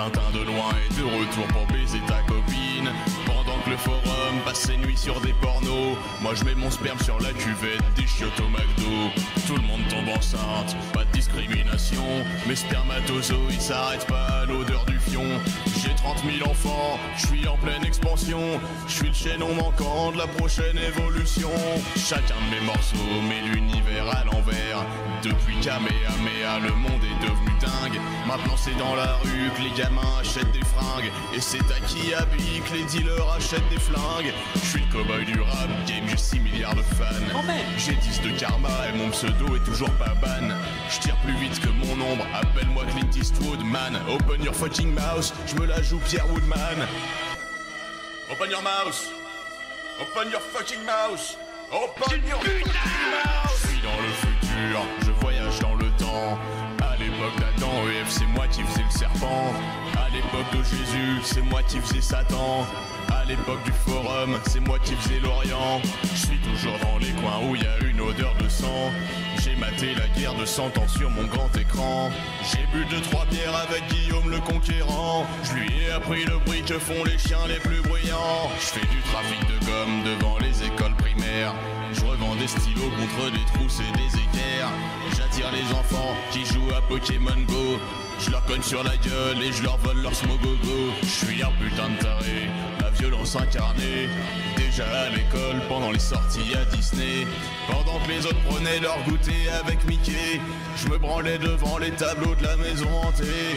Tintin de loin et de retour pour baiser ta copine. Pendant que le forum passe ses nuits sur des pornos, moi je mets mon sperme sur la cuvette des chiottes au McDo. Tout le monde tombe enceinte, pas de discrimination. Mes spermatozoïdes s'arrêtent pas à l'odeur du fion. J'ai 30 000 enfants, je suis en pleine expansion. Je suis le chaînon manquant de la prochaine évolution. Chacun de mes morceaux met l'univers à l'envers. Depuis Kamehameha, le monde est devenu dingue. Maintenant c'est dans la rue que les gamins achètent des fringues. Et c'est à qui habille que les dealers achètent des flingues. Je suis le cowboy du rap game, j'ai 6 milliards de fans. J'ai 10 de karma et mon pseudo est toujours pas ban. Je tire plus vite que mon ombre, appelle-moi Clint Eastwood, man. Open your fucking mouse, je me la joue Pierre Woodman. Open your mouse. Open your fucking mouse. Open your fucking mouse. Je suis dans le futur, je voyage dans le temps. À l'époque d'Adam et Ève, c'est moi qui faisais le serpent. À l'époque de Jésus, c'est moi qui faisais Satan. À l'époque du forum, c'est moi qui faisais l'Orient. Je suis toujours dans les coins où il y a une odeur de sang. J'ai maté la guerre de 100 ans sur mon grand écran. J'ai bu 2-3 bières avec Guillaume le Conquérant. Je lui ai appris le bruit que font les chiens les plus bruyants. Je fais du trafic de gomme devant les écoles primaires. Je revends des stylos contre des trousses et des équerres. J'attire les enfants qui jouent à Pokémon Go. Je leur cogne sur la gueule et je leur vole leur smogogo. Je suis un putain de taré, la violence incarnée. Déjà à l'école, pendant les sorties à Disney. Pendant que les autres prenaient leur goûter avec Mickey, je me branlais devant les tableaux de la maison hantée.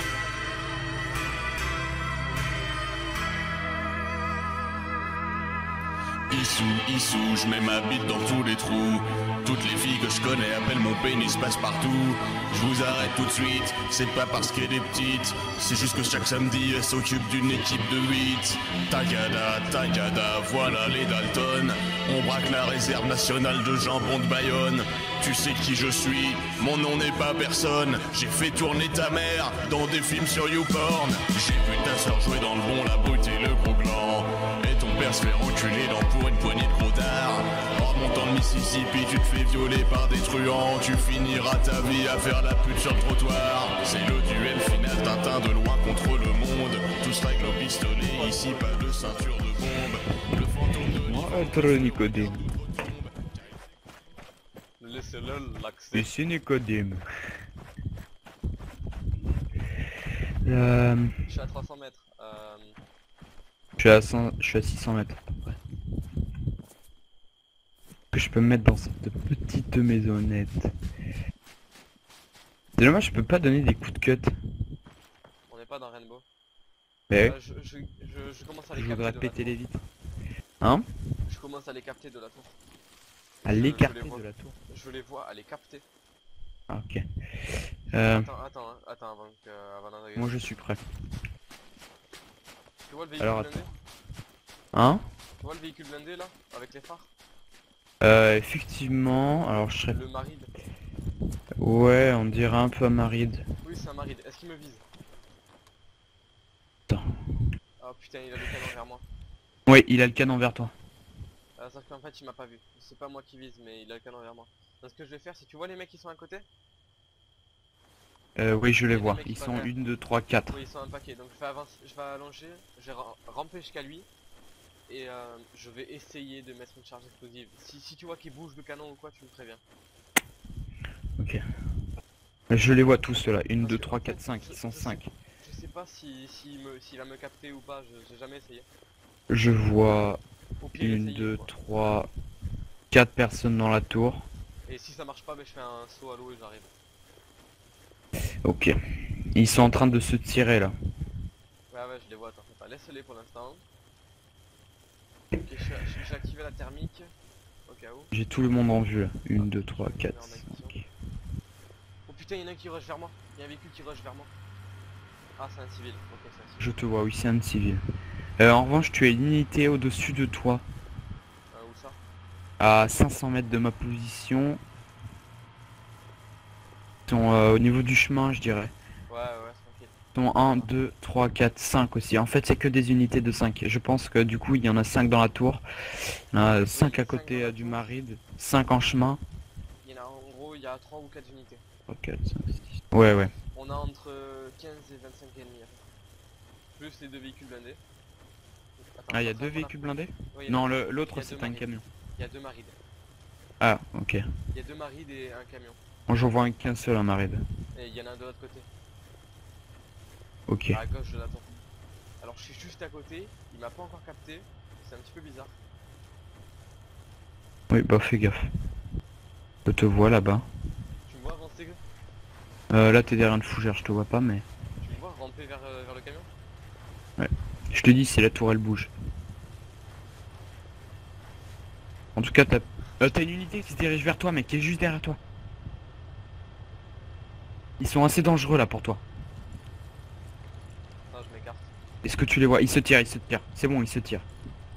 Issou, je mets ma bite dans tous les trous. Toutes les filles que je connais appellent mon pénis passe-partout. Je vous arrête tout de suite, c'est pas parce qu'elle est petite. C'est juste que chaque samedi elle s'occupe d'une équipe de 8. Tagada, voilà les Dalton. On braque la réserve nationale de jambon de Bayonne. Tu sais qui je suis, mon nom n'est pas personne. J'ai fait tourner ta mère dans des films sur YouPorn. J'ai vu ta soeur jouer dans le bon, la brute et le gros gland. Et ton père se fait enculer pour une poignée de gros dards. En remontant le Mississippi, tu te fais violer par des truands. Tu finiras ta vie à faire la pute sur le trottoir. C'est le duel final, Tintin de loin contre le monde. Tous règles au pistolet, ici pas de ceinture de bombe. Le fantôme de Nicodème. Laissez-le l'accès. Ici Nicodème. Je suis à 300 mètres. Je suis à 600 mètres à peu près. Que je peux me mettre dans cette petite maisonnette. C'est dommage, je peux pas donner des coups de cut. On n'est pas dans Rainbow. Mais je commence à les je capter voudrais de la péter tour. les vitres. Hein? Je commence à les capter de la tour. À Je l'écarter les vois. de la tour. Je les vois à les capter. Ah, ok. Attends, avant d'arriver. Moi je suis prêt. Tu vois le véhicule Alors, blindé? Hein? Tu vois le véhicule blindé là? Avec les phares? Effectivement, alors je serais... Le Maride. Ouais, on dirait un peu un Maride. Oui, c'est un Maride. Est-ce qu'il me vise? Attends. Oh putain, il a le canon vers moi. Ouais, il a le canon vers toi. Sauf qu'en fait, il m'a pas vu. C'est pas moi qui vise, mais il a le canon vers moi. Donc ce que je vais faire, si tu vois les mecs qui sont à côté? Oui, je les Il y a vois. des mecs Ils qui sont parlent. 1, 2, 3, 4. Oui, ils sont un paquet. Donc je vais avancer, je vais allonger, je vais ramper jusqu'à lui. Et je vais essayer de mettre une charge explosive. Si tu vois qu'il bouge le canon ou quoi, tu me préviens. Ok. Je les vois tous là. 1, 2, que, 3, en fait, 4, 5. Ils sont 5. Je sais pas s'il va me capter ou pas, j'ai jamais essayé. Je vois Au pire, 1, essayez, 2, quoi. 3, 4 personnes dans la tour. Et si ça marche pas, je fais un saut à l'eau et j'arrive. Ok. Ils sont en train de se tirer là. Ouais, je les vois, t'en fais pas. Laisse-les pour l'instant. Ok, j'ai activé la thermique. Au cas où. J'ai tout le monde en vue là. 1, 2, 3, 4, 5. Oh putain, il y en a un qui rush vers moi. Il y a un véhicule qui rush vers moi. Ah, c'est un civil. Ok, c'est un civil. Je te vois, oui, c'est un civil. En revanche, tu as une unité au-dessus de toi. Où ça? À 500 mètres de ma position. Ils sont au niveau du chemin, je dirais. Ouais, tranquille. Ils sont 1, 2, 3, 4, 5 aussi. En fait, c'est que des unités de 5. Je pense que du coup, il y en a 5 dans la tour. Il y en a 5 à côté du Maride. 5 en chemin. Il y en a, en gros, il y a 3 ou 4 unités. 3, 4, 5, 6. Ouais. On a entre 15 et 25 ennemis. Plus les 2 véhicules blindés. Attends, Ah, il y a attends, 2 attends, véhicules blindés? ouais, il y en a Non, deux. Il l'autre y a c'est deux un marides. camion. Il y a 2 marides. Ah, ok. Il y a 2 marides et un camion. Moi j'en vois qu'un seul un maride. Et il y en a un de l'autre côté. Ok. À gauche de la tour. Alors je suis juste à côté, il m'a pas encore capté, c'est un petit peu bizarre. Oui, bah fais gaffe. Je te vois là-bas. Tu me vois avancer, Là t'es derrière une fougère, je te vois pas mais... tu me vois ramper vers le camion. Je te dis si la tour elle bouge. En tout cas t'as une unité qui se dirige vers toi mec, qui est juste derrière toi. Ils sont assez dangereux là pour toi. Ah, je m'écarte. Est-ce que tu les vois? Ils se tirent, ils se tirent. C'est bon, ils se tirent.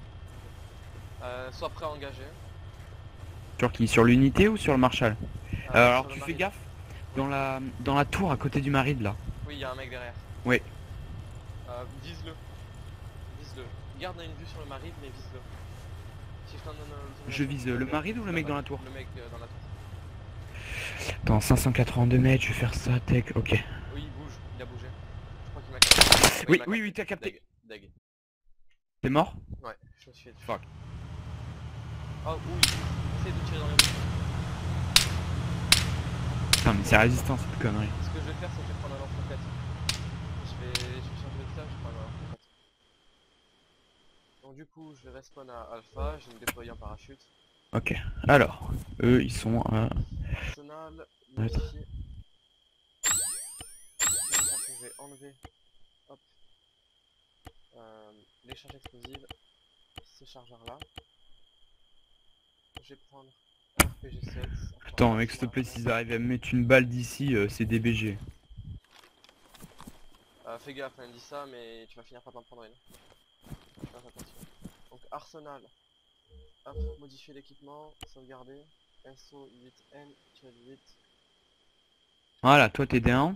Sois prêt à engager. Sur qui? Sur l'unité ou sur le Marshal? Alors Sur le tu fais marine. gaffe. Dans la tour à côté du maride là. Oui, il y a un mec derrière. Oui. Vise-le. Vise-le. Garde une vue sur le marine, mais vise-le. Si je t'en donne Je vise le maride ou le mec dans la tour? Le mec dans la tour. Dans 582 mètres, je vais faire ça, tech, ok. Oui, il bouge, il a bougé. Je crois qu'il m'a capté. Oui, il m'a oui, capté. oui, t'as capté. Dag. T'es mort? Ouais, je me suis fait dessus. Fuck. Oh oui, essaye de tirer dans les roues. Putain, mais c'est résistant cette connerie. Ce que je vais faire, c'est que je vais prendre un lance-roquette. Je vais changer de stage, je vais prendre un lance-roquette. Donc du coup, je vais respawn à Alpha, je vais me déployer en parachute. Ok, alors, eux ils sont à... Arsenal, Ouais. modifié. Je vais enlever, hop, les charges explosives, ces chargeurs là. Je vais prendre RPG-7. Attends mec, s'il te plaît, s'ils arrivent à me mettre une balle d'ici, c'est DBG. Fais gaffe, hein, dis ça, mais tu vas finir par t'en prendre une. Attention. Donc Arsenal, hop, modifier l'équipement, sauvegarder, SO 8N-8. Voilà, toi t'es down.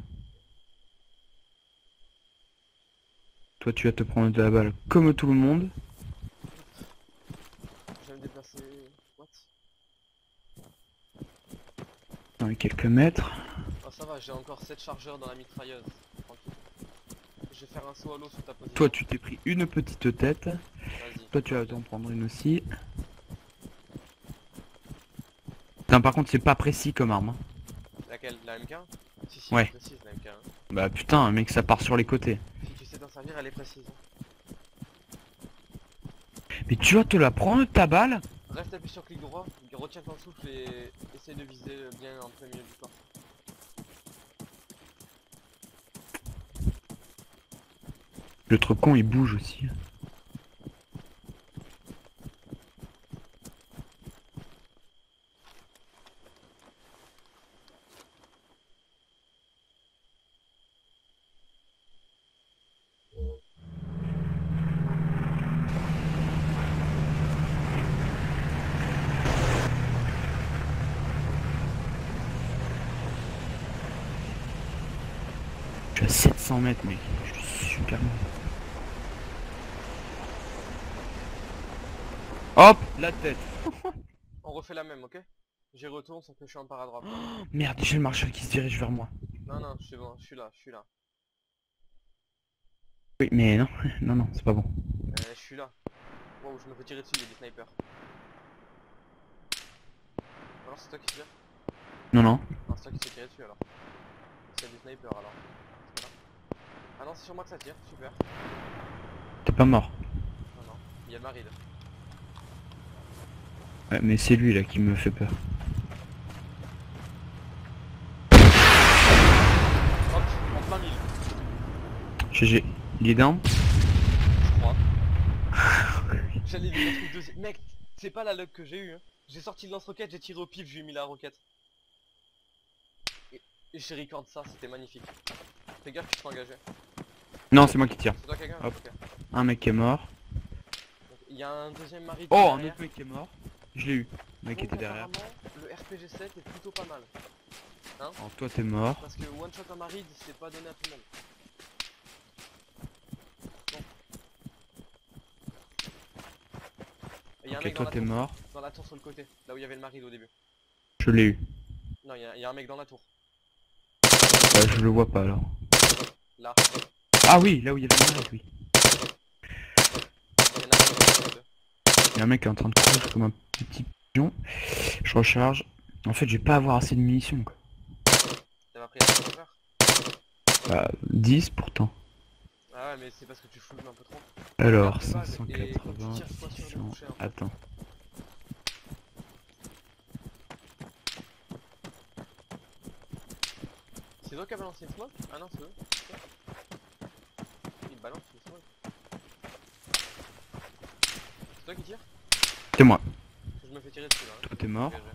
Toi tu vas te prendre de la balle comme tout le monde. Je vais me déplacer. What? Dans les quelques mètres. Oh ça va, j'ai encore 7 chargeurs dans la mitrailleuse. Tranquille. Je vais faire un saut à l'eau sous ta position. Toi tu t'es pris une petite tête. Vas-y. Toi tu vas t'en prendre une aussi. Putain, par contre c'est pas précis comme arme. Hein. Laquelle? La MK? Si, Ouais. elle est précise la MK. Hein. Bah putain mec, ça part sur les côtés. Si tu sais t'en servir, elle est précise. Mais tu vas te la prendre ta balle? Reste appuyé sur clic droit, retiens ton souffle et essaye de viser bien en plein milieu du corps. L'autre con il bouge aussi. Je suis à 700 mètres mec, je suis super loin. Hop, la tête. On refait la même, ok? J'y retourne sauf que je suis en paradrop. Merde, j'ai le marshal qui se dirige vers moi. Non, non, c'est bon, je suis là, je suis là. Oui, mais non, non, non, c'est pas bon. Je suis là. Wow, je me fais tirer dessus, il y a des snipers. Alors c'est toi qui tire? Non, non. Non, c'est toi qui t'es tiré dessus alors. C'est des snipers alors. Voilà. Ah non, c'est sur moi que ça tire, super. T'es pas mort. Non, non, il y a le maride. Ouais, mais c'est lui là qui me fait peur. Hop, en plein mille, GG. Il est down. je crois. J'allais lui mettre une deuxième. Mec, c'est pas la luck que j'ai eu. Hein. J'ai sorti le lance-roquette, j'ai tiré au pif, je lui ai mis la roquette. Et j'ai record ça, c'était magnifique. Fais gaffe, tu te fais engager. Non, c'est moi qui tire. C'est toi quelqu'un? Hop. Ok. Un mec qui est mort. Donc, il y a un deuxième maride Oh, un derrière. autre mec qui est mort. Je l'ai eu. Le mec Donc, était derrière. apparemment, le RPG-7 est plutôt pas mal. Alors toi t'es mort. Parce que one shot en maride, c'est pas donné à tout le monde. Bon. Et y a un Ok, mec toi t'es mort. dans la tour sur le côté, là où il y avait le maride au début. Je l'ai eu. Non, il y a un mec dans la tour. Je le vois pas alors. Là. Ah oui, là où il y avait le maride, oui. Il y a un mec qui est en train de courir comme un petit pigeon. Je recharge. En fait, je vais pas avoir assez de munitions quoi. T'as pas pris un chargeur? Bah, 10 pourtant. Ah ouais, mais c'est parce que tu floues un peu trop. Alors, Regarde tes balles 580, et tu tires soit sur le 600... boucher, hein. Attends. C'est toi qui as balancé une smoke? Ah non, c'est eux. Il balance une smoke. C'est toi qui tire? C'est moi. Je me fais tirer dessus là. Hein. Toi t'es mort. Engagé.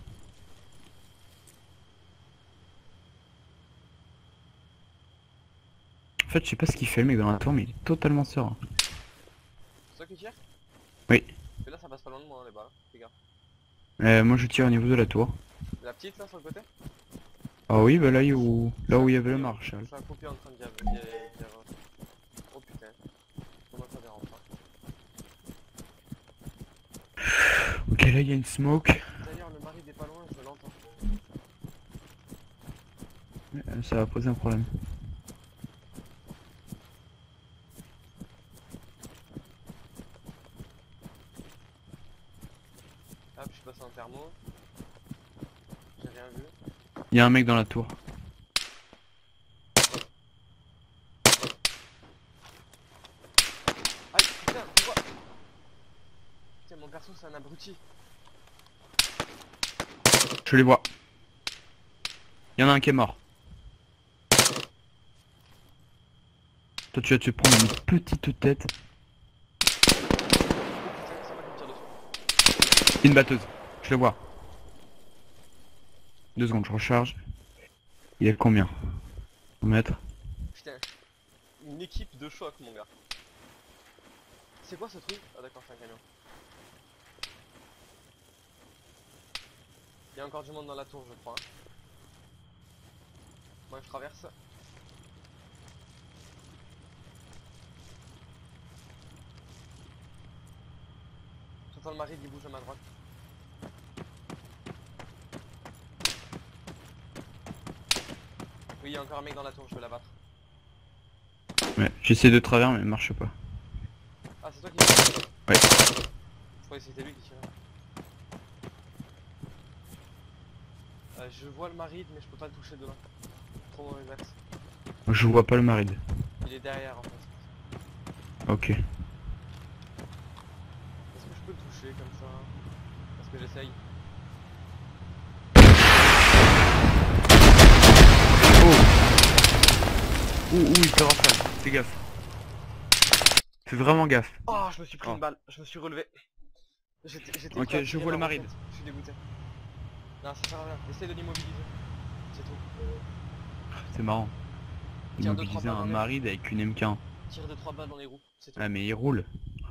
En fait, je sais pas ce qu'il fait le mec dans la tour, mais il est totalement serein. C'est toi qui tire? Oui. Mais là ça passe pas loin de moi hein, les balles, les gars. Moi je tire au niveau de la tour. La petite là sur le côté? Ah oui, bah là où il y avait le maréchal. Je suis un coupé en train de dire. Oh putain. Comment ça dérange pas? Ok, là il y a une smoke. D'ailleurs le mari n'est pas loin, je l'entends. Ça va poser un problème. Hop, je suis passé en thermo. J'ai rien vu. Il y a un mec dans la tour. Aïe, putain, pourquoi? Tiens, mon perso c'est un abruti. Je les vois. Il y en a un qui est mort. Toi tu vas te prendre une petite tête. Oh putain, c'est moi qui me tire dessus. Une batteuse. Je le vois. 2 secondes, je recharge. Il est combien? 100 mètres. Putain, une équipe de choc mon gars. C'est quoi ce truc? Ah d'accord, c'est un camion. Il y a encore du monde dans la tour je crois. Moi je traverse. J'entends le mari qui bouge à ma droite. Oui, il y a encore un mec dans la tour, je veux l'abattre. Ouais, j'essaie de travers mais il marche pas. Ah, c'est toi qui tires? Ouais. Je croyais que c'était lui qui tirait. Je vois le maride mais je peux pas le toucher de là. Trop mauvais axe. Je vois pas le maride. Il est derrière en fait. Ok. Est-ce que je peux le toucher comme ça? Est-ce que j'essaye? Ouh, il te rafale. Fais gaffe. Fais vraiment gaffe. Oh, je me suis pris Oh. une balle, je me suis relevé. J'étais Ok, prêt à je tirer vois le ma maride. roquette. Je suis dégoûté. Non, ça sert à rien. Essaye de l'immobiliser. C'est tout. C'est marrant. Tiens, deux, Immobiliser trois balles un dans les- maride avec une MK1. Tire 2-3 balles dans les roues. C'est tout. Ah mais il roule.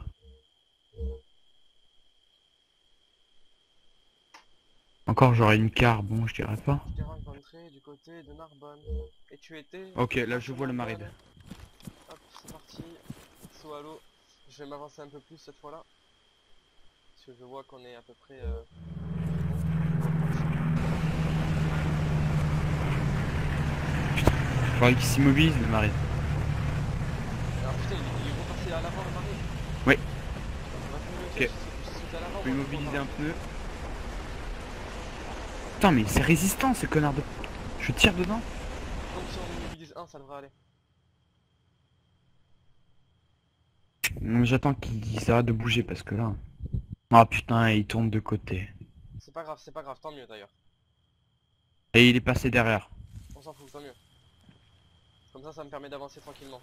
Encore j'aurais une car, bon je dirais pas. Je t'ai rencontré du côté de Narbonne. Et tu étais... Ok, là je vois le Narbonne. maride. Hop, c'est parti. Saut à l'eau. Je vais m'avancer un peu plus cette fois-là. Parce que je vois qu'on est à peu près... Faudrait qu'il s'immobilise le maride. Alors putain, il est repassé à l'avant le maride. Oui. Ok. Je peux immobiliser un pneu. Putain mais c'est résistant ce connard de... Je tire dedans. Donc si on immobilise un, ça devrait aller. J'attends qu'il s'arrête de bouger parce que là... Ah putain, il tourne de côté. C'est pas grave, tant mieux d'ailleurs. Et il est passé derrière. On s'en fout, tant mieux. Comme ça me permet d'avancer tranquillement.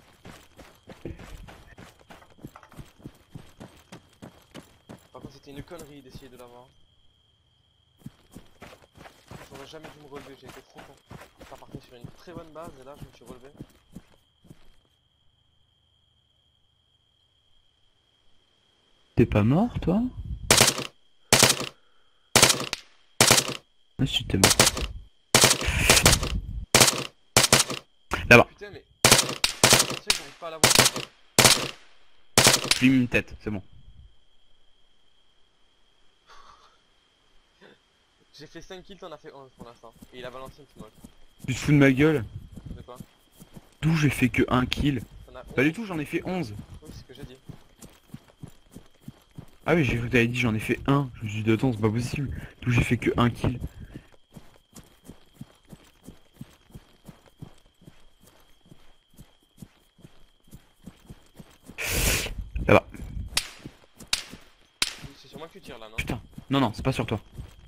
Par contre c'était une connerie d'essayer de l'avoir. J'aurais jamais dû me relever, j'ai été trop con. Ça partait sur une très bonne base et là je me suis relevé. T'es pas mort toi? Ah si t'es mort. Là-bas. Putain mais... Tu sais que j'arrive pas à l'avoir. Je lui ai mis une tête, c'est bon. J'ai fait 5 kills, t'en as fait 11 pour l'instant. Et il a balancé une smoke. Tu te fous de ma gueule? De quoi? D'où j'ai fait que 1 kill? T'en as Pas 11. du tout, j'en ai fait 11. Oui, c'est ce que j'ai dit. Ah oui, j'ai cru que t'avais dit j'en ai fait un. Je me suis dit attends, c'est pas possible. D'où j'ai fait que un kill. Là-bas. C'est sur moi que tu tires là, non? Putain. Non, non, c'est pas sur toi.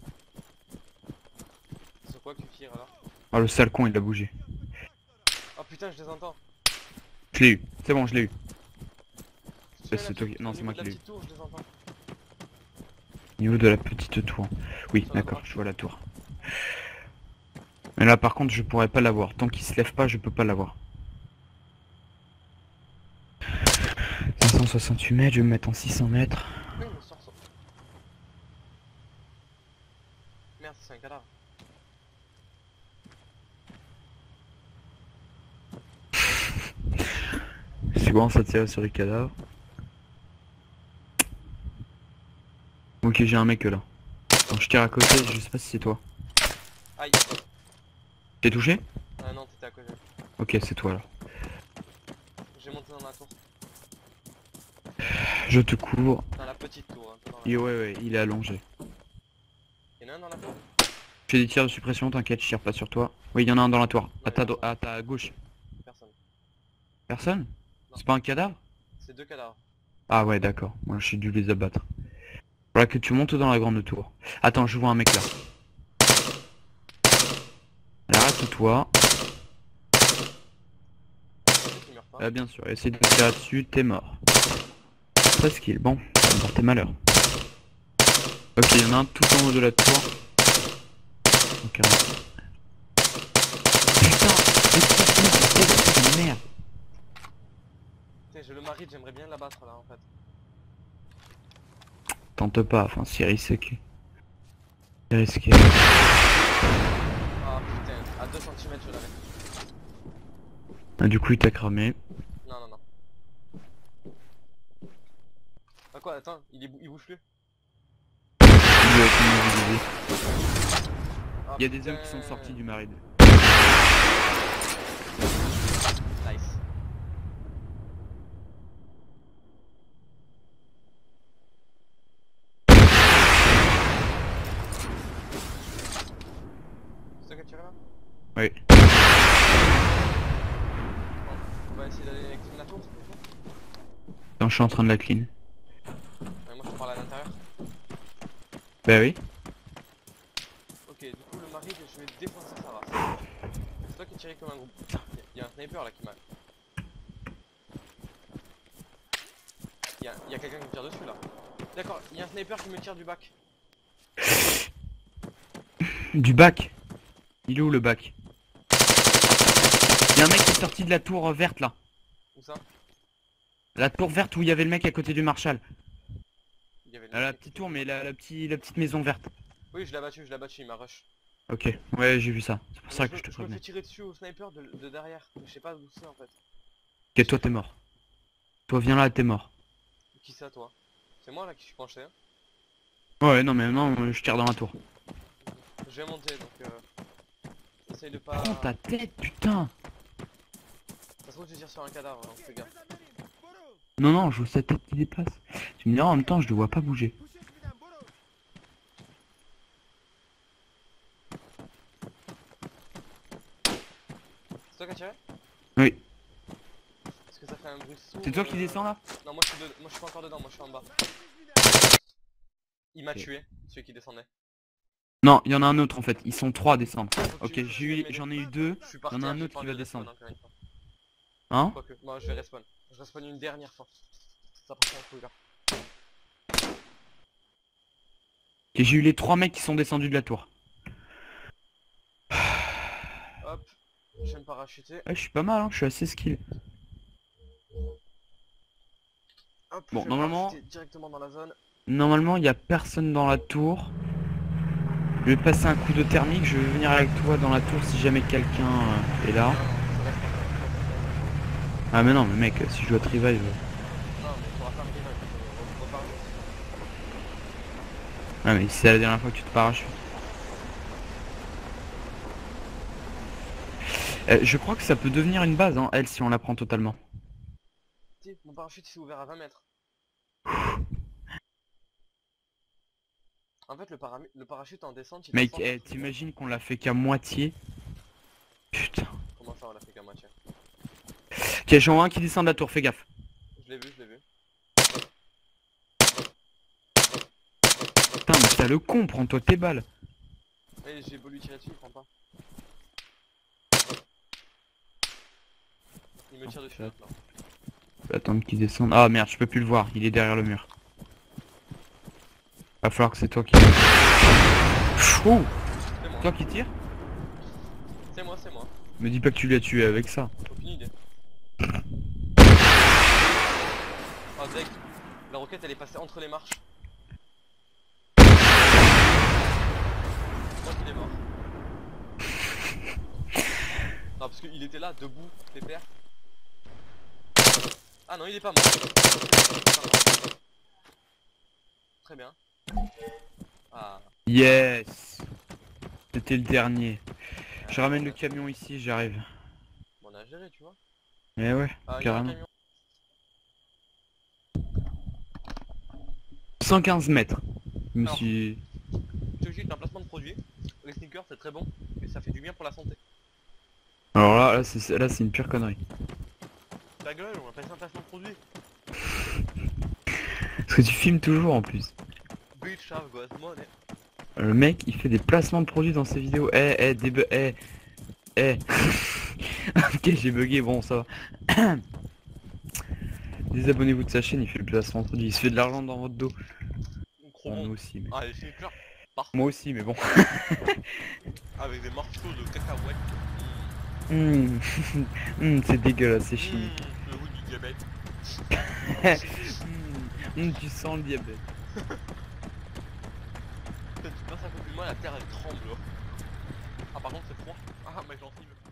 C'est sur quoi que tu tires alors? Ah, le sale con, il a bougé. Oh putain, je les entends. Je l'ai eu. C'est bon, je l'ai eu. Tu sais, c'est là, toi qui- non, au c'est niveau moi de la qui l'ai eu. petite tour, je les entends. Niveau de la petite tour. Oui, Sur la d'accord, droite. je vois la tour. Mais là, par contre, je pourrais pas l'avoir. Tant qu'il se lève pas, je peux pas l'avoir. 568 mètres, je vais me mettre en 600 mètres. Oui, mais sors ça. Merde, c'est un cadavre. C'est bon, ça tire sur les cadavres. Ok, j'ai un mec là. Attends, je tire à côté, je sais pas si c'est toi. Aïe. T'es touché? Ah non, t'étais à côté. Ok, c'est toi alors. J'ai monté dans la tour. Je te couvre. Dans la petite tour, un peu dans la... Et ouais, il est allongé. Y'en a un dans la tour? Je fais des tirs de suppression, t'inquiète, je tire pas sur toi. Oui, il y en a un dans la tour. Non, y a personne. À ta gauche. Personne. Personne? Non. C'est pas un cadavre? C'est deux cadavres. Ah ouais, d'accord. Moi, j'ai dû les abattre. Voilà que tu montes dans la grande tour. Attends, je vois un mec là. Allez, arrête-toi. Tu meurs pas. Bien sûr, essaye de tirer dessus, t'es mort. Presqu'île, bon, ça va porter malheur. Ok, il y en a un tout en haut de la tour. Ok. Putain, merde. Putain, j'ai le mari, j'aimerais bien l'abattre là en fait. Tente pas, enfin c'est risqué. C'est risqué. Ah putain, à 2 cm je l'avais. Ah, du coup il t'a cramé. Non, non, non. Ah quoi, attends, il bouge plus. Ah, Il y a des putain. hommes qui sont sortis du maride. Nice. C'est toi qui as tiré là? Oui. On va essayer d'aller clean la tour, c'est plutôt. Attends, je suis en train de la clean. Moi je te parle à l'intérieur. Bah oui. Ok, du coup le mari, je vais défoncer sa race. C'est toi qui tiré comme un groupe. Il y a un sniper là qui m'a... Il y a quelqu'un qui me tire dessus là. D'accord, il y a un sniper qui me tire du bac. Du bac. Il est où le bac? Il y a un mec qui est sorti de la tour verte là. Où ça? La tour verte où il y avait le mec à côté du Marshall. Il y avait le La mec petite qui- tour mais la petite maison verte. Oui, je l'ai battu, il m'a rush. Ok, ouais j'ai vu ça. C'est pour ça Mais que je te je me prévenais. fais tirer dessus au sniper de derrière. Mais je sais pas d'où c'est en fait. Ok, toi t'es mort. Toi viens là, t'es mort. Qui c'est à toi? C'est moi là qui suis penché. Hein. Ouais, non mais non, je tire dans la tour. Je vais monter donc essaye de pas... Prends ta tête, putain. Ça se trouve tu tires sur un cadavre, donc fais gaffe. Non, non, je vois sa tête qui dépasse. Tu me diras en même temps, je le vois pas bouger. C'est toi qui as tiré? Oui. Est-ce que ça fait un bruit sourd? C'est toi qui descends là? Non, moi je suis pas encore dedans, moi je suis en bas. Il m'a Ok. tué, celui qui descendait. Non, il y en a un autre en fait. Ils sont trois à descendre. Faut que Ok, tu- j'en ai eu deux. Je suis Il par y en a terre, un j'ai autre pas qui envie va de respawn descendre. encore une fois. Hein? Quoique, moi je vais respawn. Je respawn une dernière fois. Ça part en couille là. Ok, j'ai eu les trois mecs qui sont descendus de la tour. Hop, je vais me parachuter. Ouais, je suis pas mal, hein, je suis assez skill. Hop, Bon, je vais normalement- parachuter directement dans la zone. Normalement, il y a personne dans la tour. Je vais passer un coup de thermique, je vais venir avec toi dans la tour si jamais quelqu'un est là. Non, je reste pas. Ah mais non, mais mec, si je dois te revive... Non, mais il faudra faire un revive, on repart. Ah mais si c'est la dernière fois que tu te parachutes. Je crois que ça peut devenir une base, hein, elle, si on la prend totalement. Mon parachute il s'est ouvert à 20 mètres. En fait, le parachute en descente, il Mec, descend sur le truc. t'imagines qu'on l'a fait qu'à moitié? Putain. Comment ça, on l'a fait qu'à moitié? Ok, j'en vois un qui descend de la tour, fais gaffe. Je l'ai vu, je l'ai vu. Putain, mais t'as le con, prends-toi tes balles. Eh, j'ai beau lui tirer dessus, il prend pas. Il me tire dessus, là. Je vais attendre qu'il descende. Ah merde, je peux plus le voir, il est derrière le mur. Va falloir que c'est toi qui... Oh, C'est moi. toi qui tire? C'est moi, c'est moi. Me dis pas que tu l'as tué avec ça. Aucune idée. Oh, deg. La roquette, elle est passée entre les marches. Moi qu'il est mort. Non, parce qu'il était là, debout, pépère. Ah non, il est pas mort. Très bien. Ah. Yes. C'était le dernier. Je ramène le camion ici, j'arrive. Bon, on a géré, tu vois. Eh ouais, Ah, il y a un carrément. camion. 115 mètres. Je me Alors. suis... Je te juste un placement de produit. Les sneakers, c'est très bon, mais ça fait du bien pour la santé. Alors là c'est une pure connerie. Ta gueule, on va passer un placement de produit. Parce que tu filmes toujours en plus. Bitch, have got money. Le mec il fait des placements de produits dans ses vidéos. Ok, j'ai bugué, bon ça va. Désabonnez-vous de sa chaîne, il fait le placement de produits. Il se fait de l'argent dans votre dos. Gros Bon, bon. nous aussi, mais... Ah, les sneakers, Moi aussi, mais bon. avec des morceaux de cacahuètes. C'est dégueulasse, c'est chimique. Le goût du diabète. Tu sens le diabète. Tu passes à côté de moi, la terre elle tremble. Ah, par contre, c'est froid. Ah, ma gencive.